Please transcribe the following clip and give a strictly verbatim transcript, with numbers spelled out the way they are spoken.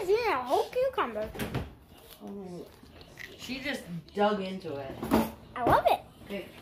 just eating a whole cucumber. Oh, she just dug into it. I love it. Okay.